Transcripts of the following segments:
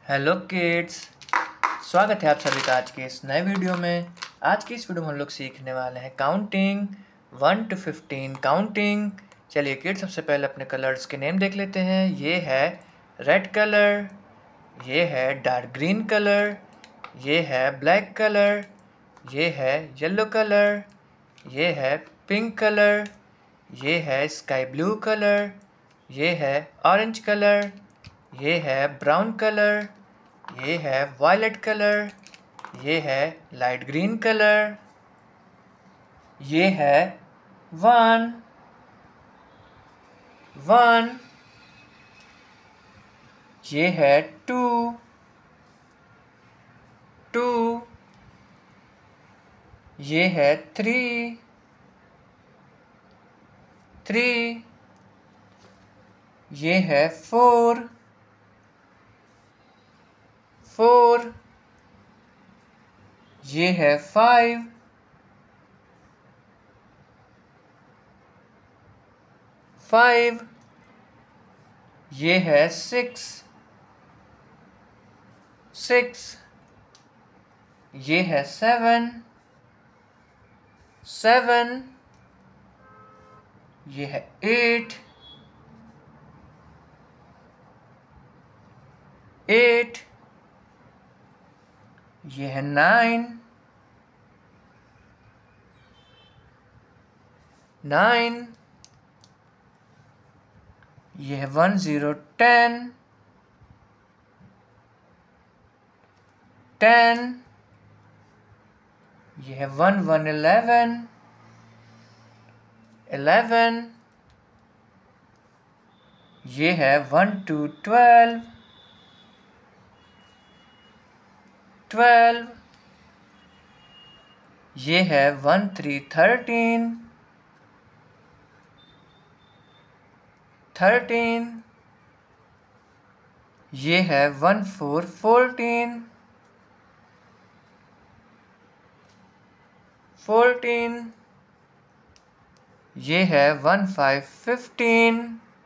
Hello kids, स्वागत है आप सभी का आज के इस नए वीडियो में। आज की इस वीडियो में हम लोग सीखने वाले हैं काउंटिंग 1 to 15 काउंटिंग। चलिए किड्स, सबसे पहले अपने कलर्स के नेम देख लेते हैं। ये है रेड कलर, ये है डार्क ग्रीन कलर, ये है ब्लैक कलर, ये है येलो कलर, ये है पिंक कलर, ये है स्काई ब्लू कलर, ये है ऑरेंज कलर, ये है ब्राउन कलर, ये है वायलेट कलर, ये है लाइट ग्रीन कलर, ये है 1 1, ये है 2 2, ये है 3 3, ये है 4 4, ये है 5 5, ये है 6 6, ये है 7 7, ये है 8 8, ये है 9 9, ये है 1 0 10 10, ये है 1 1 11 11, ये है 1 2 12 12, ये है 1 3 13 13, ये है 1 4 14 14, ये है 1 5 15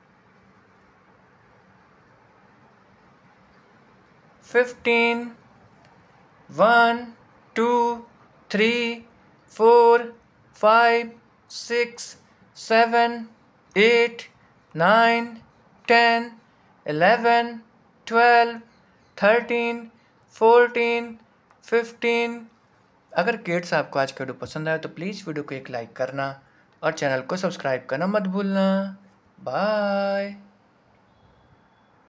15, 1 2 3 4 5 6 7 8 9 10 11 12 13 14 15। अगर किड्स आपको आज का वीडियो पसंद आया तो प्लीज़ वीडियो को एक लाइक करना और चैनल को सब्सक्राइब करना मत भूलना। बाय।